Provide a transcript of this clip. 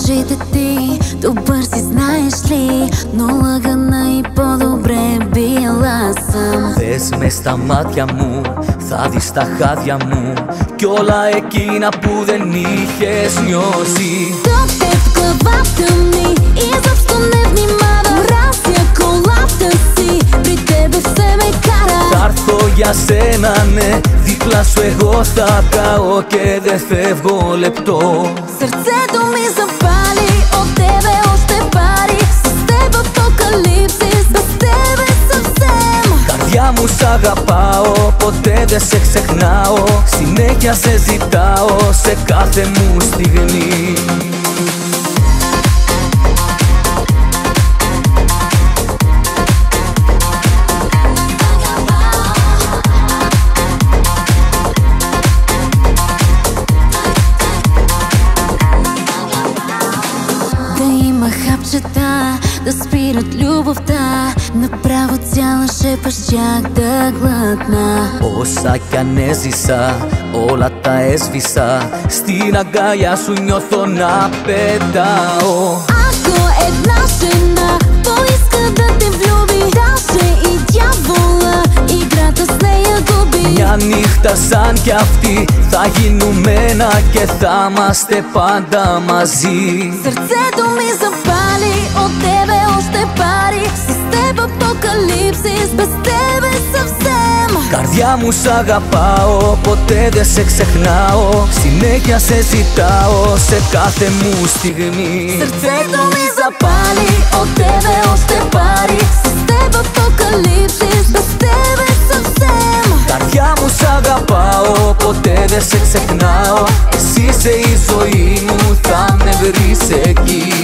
лъжите ти, добър си, знаеш ли, но лъгана и по-добре била съм. Δες μες στα μάτια μου, θα δεις τα χάδια μου κι όλα εκείνα που δεν είχες νιώσει. Τότε в главата ми изобщо не внимавам, мразя колата си, при тебе все ме кара. Θα έρθω για σένα, ναι, δίπλα σου εγώ θα καώ και δεν φεύγω λεπτό. Сърцето ми запали, от тебе още пари, с теб апокалипсис, без тебе съвсем. Καρδιά μου σ' αγαπάω, ποτέ δεν σε ξεχνάω, συνέχεια σε ζητάω σε κάθε μου στιγμή. Хапчета да спират любовта, направо цяла шепа щях да глътна. Όσα κι αν έζησα, όλα τα έσβησα, στην αγκαλιά σου νιώθω να πετάω. Ако една жена поиска да те влюби, даже и дявола играта с нея губи. Μια νύχτα σαν κι αυτή θα γίνουμε ένα και θα είμαστε πάντα μαζί. Сърцето ми запали, от тебе още пари, с теб апокалипсис, без тебе съвсем. Καρδιά μου σ' αγαπάω, ποτέ δεν σε ξεχνάω, συνέχεια σε ζητάω σε κάθε μου στιγμή. Сърцето ми запали, от тебе още пари, с теб апокалипсис, без тебе съвсем. Καρδιά μου σ' αγαπάω, ποτέ δεν σε ξεχνάω, εσύ είσαι η ζωή μου, θα με βρεις εκεί.